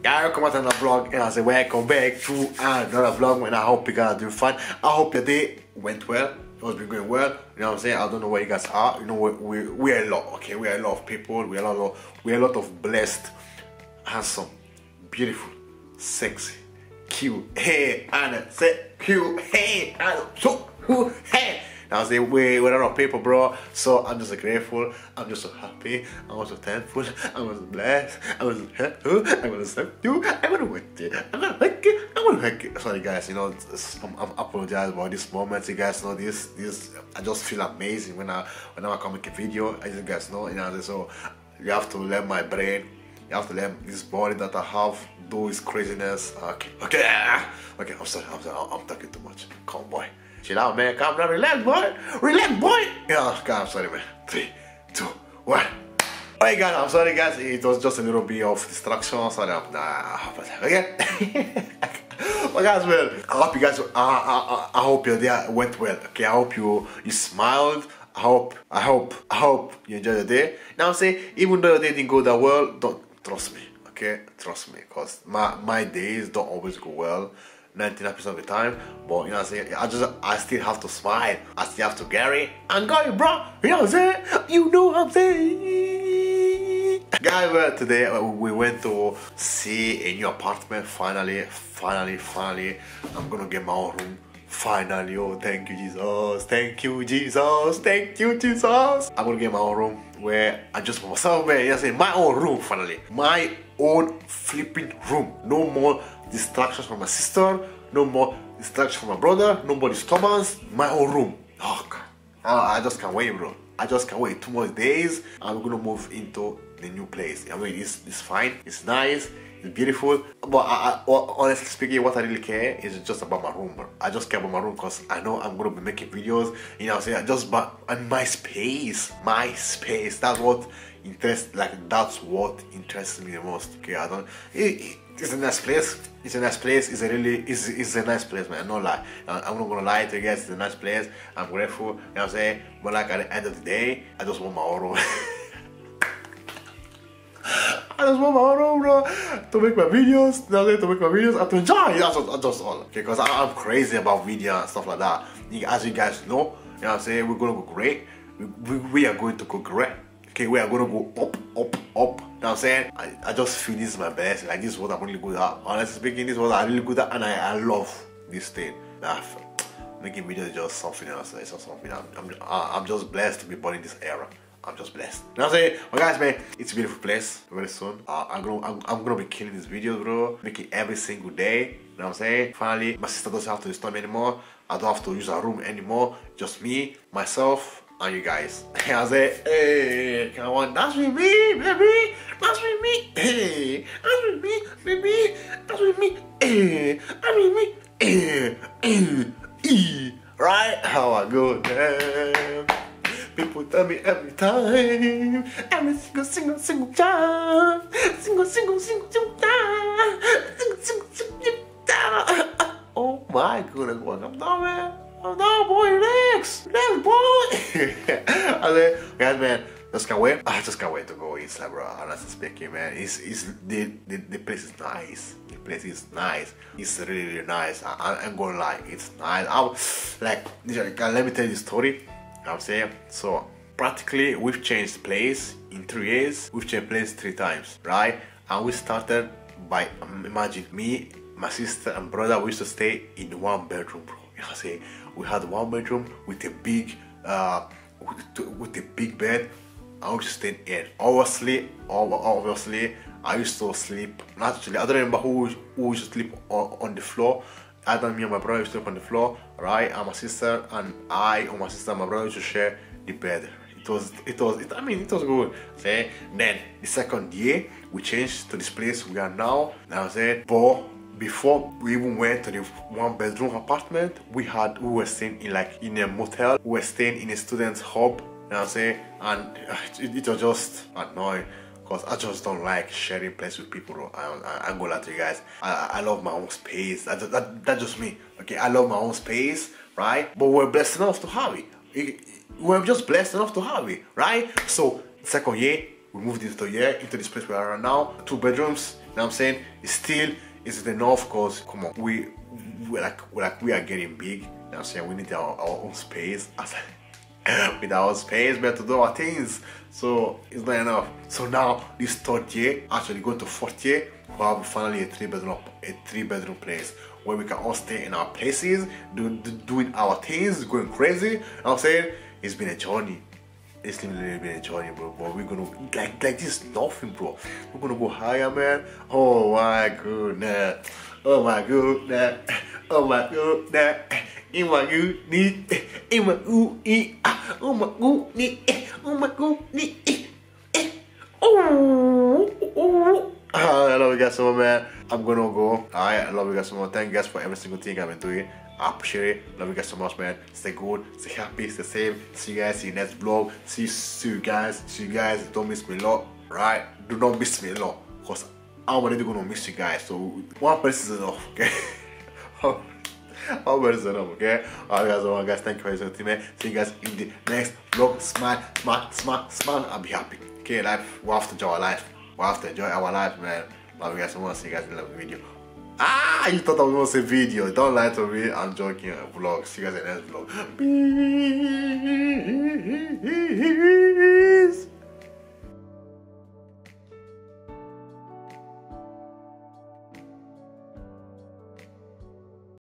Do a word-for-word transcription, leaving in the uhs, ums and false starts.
Guys, welcome to another vlog, and I say welcome back to another vlog, and I hope you guys are doing fine. I hope your day went well. It's been going well. You know what I'm saying? I don't know where you guys are. You know, we we we're a lot. Okay, we're a lot of people. We're a lot of we're a lot of blessed, handsome, beautiful, sexy, cute, hey, and say cute, hey, and so hey. I was like, we, we're a lot of people, bro. So I'm just grateful. I'm just so happy. I'm also thankful. I'm just blessed. I'm just happy. I'm gonna accept you. I'm gonna wait it. I'm gonna like it. I'm gonna like it. Sorry, guys. You know, I'm, I'm apologize about this moment. You guys know this. This I just feel amazing when I when I come make a video. As you guys know, you know. So you have to let my brain. You have to let this body that I have do its craziness. Okay. Okay. Okay. I'm sorry. I'm sorry. I'm talking too much. Come on, boy. Chill out, man. Calm down. Relax, boy. Relax, boy. Yeah, God, I'm sorry, man. Three, two, one. Alright, guys. I'm sorry, guys. It was just a little bit of distraction. Sorry. I'm nah. Okay. But guys, well, I hope you guys. I, I, I hope your day went well. Okay. I hope you you smiled. I hope. I hope. I hope you enjoyed the day. Now, I'm saying, even though your day didn't go that well, don't trust me. Okay, trust me, cause my my days don't always go well. ninety-nine percent of the time, but you know what I'm saying, I just I still have to smile, I still have to Gary and go, bro, you know what I'm saying, you know what I'm saying. Guys, well, today we went to see a new apartment. Finally, finally, finally, I'm gonna get my own room. Finally, oh, thank you, Jesus, thank you, Jesus, thank you, Jesus. I'm gonna get my own room where I just for myself, man. You know what I'm saying, my own room, finally, my own flipping room. No more distractions from my sister, no more distractions from my brother, no more disturbance. My own room. Oh God, I just can't wait, bro. I just can't wait. Two more days, I'm gonna move into the new place. I mean, it's it's fine, it's nice, it's beautiful. But I, I, honestly speaking, what I really care is just about my room, bro. I just care about my room because I know I'm gonna be making videos. You know what I'm saying? Just about and my space, my space. That's what interests. Like that's what interests me the most. Okay, I don't. It, it, it's a nice place. It's a nice place. It's a really, it's, it's a nice place, man. No lie. I'm not gonna lie to you guys. It's a nice place. I'm grateful. You know what I'm saying? But like at the end of the day, I just want my own room. I just want my own room, bro. To make my videos. You know, to make my videos and to enjoy. That's just, just all. Okay, because I'm crazy about video and stuff like that. As you guys know, you know what I'm saying? We're gonna go great. We, we, we are going to go great. Okay, we are gonna go up, up, up. You know what I'm saying? I, I just feel this is my best. Like, this is what I'm really good at. Honestly speaking, this is what I'm really good at, and I, I love this thing. Nah, making videos is just something else. It's just something. I'm, I'm, I'm just blessed to be born in this era. I'm just blessed. You know what I'm saying? Well, guys, man, it's a beautiful place. Very soon, uh, I'm gonna, I'm, I'm gonna be killing these videos, bro. Making every single day. You know what I'm saying? Finally, my sister doesn't have to disturb me anymore. I don't have to use her room anymore. Just me, myself, and you guys. I say, hey, come on, dance with me, baby, dance with me, hey, dance with me, baby, dance with me, hey, dance with me, hey, hey, hey. Right? How I go, damn. People tell me every time, every single, single, single time, single, single, single, single time, single, single, single time. Oh my goodness, welcome down, man. Oh no, boy, relax, relax, boy. I said, guys, man, just can't wait. I just can't wait to go Isla, bro. Honestly speaking, man, it's it's the, the the place is nice. The place is nice. It's really really nice. I, I, I'm gonna lie, it's nice. I'm like, let me tell you the story. You know what I'm saying? So practically, we've changed place in three years. We've changed place three times, right? And we started by um, imagine me, my sister, and brother. We used to stay in one bedroom, bro. You know what I'm saying? We had one bedroom with a big, uh, with, with a big bed. I used to stay in. Obviously, obviously, I used to sleep. Naturally, I don't remember who who used to sleep on, on the floor. I don't. Me and my brother used to sleep on the floor, right? And my sister and I, or my sister and my brother used to share the bed. It was, it was. It, I mean, it was good. Okay? Then the second year, we changed to this place we are now. Now I said, but before we even went to the one bedroom apartment, we had we were staying in like in a motel. We were staying in a student's hub. You know what I'm saying? And it, it was just annoying because I just don't like sharing place with people. I, I, I'm gonna lie to you guys. I, I love my own space. That, that, that's just me. Okay, I love my own space, right? But we're blessed enough to have it. it we're just blessed enough to have it, right? So second year, we moved into the year into this place we are right now. Two bedrooms. what I'm saying? It's still isn't enough because come on, we we like we like we are getting big. You know what I'm saying? We need our, our own space. With our space, we have to do our things. So it's not enough. So now this third year, actually going to fourth year, we have finally a three bedroom a three bedroom place where we can all stay in our places, do, do, doing our things, going crazy. You know what I'm saying? It's been a journey. It's literally been a journey, bro. But we're gonna like like this is nothing, bro. We're gonna go higher, man. Oh my goodness. Oh my goodness. Oh my goodness. In my goodness. In my goodness. Oh my goodness. Oh my goodness. Oh. Oh. I love you guys so much, man. I'm gonna go. Alright, I love you guys so much. Thank you guys for every single thing I've been doing. I appreciate it. Love you guys so much, man. Stay good, stay happy, stay safe. See you guys in the next vlog. See, see you guys. See you guys. Don't miss me a lot, right? Do not miss me a lot, because I'm already gonna miss you guys. So one person is enough, okay? One person is enough, okay? Alright, guys, alright, guys. Thank you for listening, man. See you guys in the next vlog. Smile, smile, smile, smile. I'll be happy. Okay, life. We have to enjoy our life. We have to enjoy our life, man. Love you guys so much. See you guys in the next video. Ah, you thought I was gonna say video. Don't lie to me. I'm joking. Vlog. See you guys in the next vlog.